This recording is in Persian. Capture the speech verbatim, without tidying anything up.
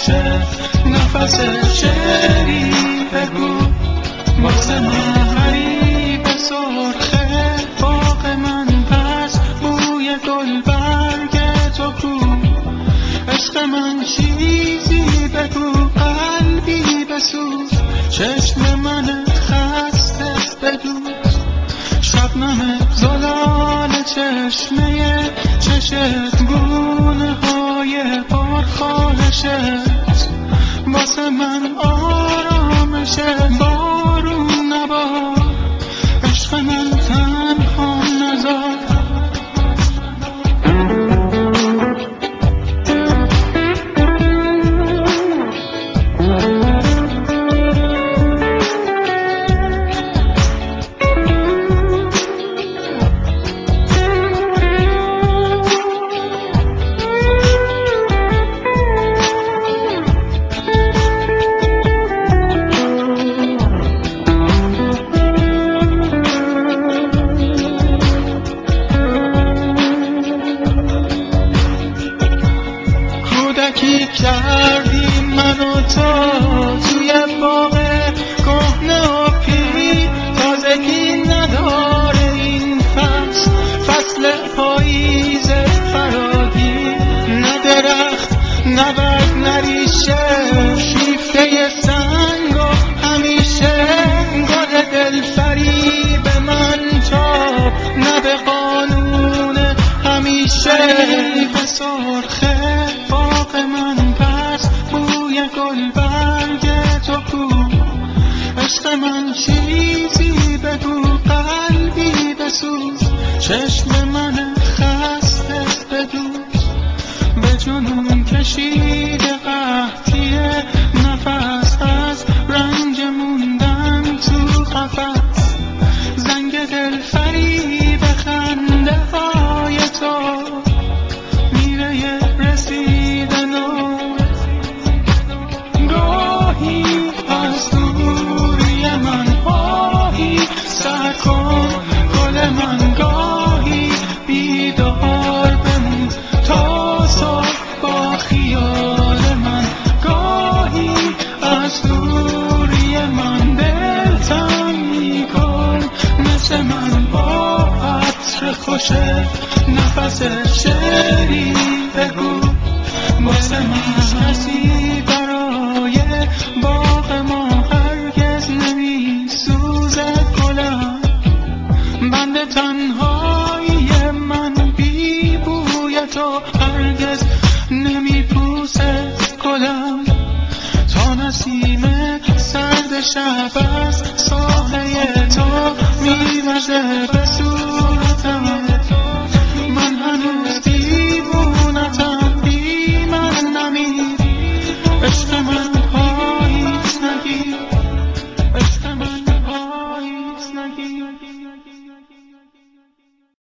خوشه نفس شعری بگو واسه من غریب سرخه باغ من پس بوی گل برگ تو کو عشق من چیزی بگو قلبی بسوز چشم من خسته بدوز شبنم زلال چشمه چشت گونه های پرخواهشت واسه من آرامشه بارون نبار عشق من تنها نذار کی کردی منو تو توی باغ کهنه و پیر تازگی نداره این فصل فصل پاییز فراگیر نه درخت نه برگ نه ریشه شیفته سنگ و همیشه گل دلفریب من تاب نه به قانون همیشه به سرخه باغ من پس بوی گل برگ تو کو عشق من چیزی بگو قلبی بسوز چشم من خسته بدوز به جنون کشیده قحطی نفس از رنج موندن تو قفس زنگ دلفریب خنده های تو میره رسیدن و گاهی از دوری من آهی سر کن گل من گاهی بیدار بمون تا صبح با خیال من گاهی از دوری من دل تنگ کن مثل من با عطر خوشه نفس شعری بگو واسه من کسی برای باغ ما هرگز نمی سوزه گلم بند تنهایی من بی بوی تو هرگز نمی پوسه گلم تا نسیم سرد شب از سایه تو می وزه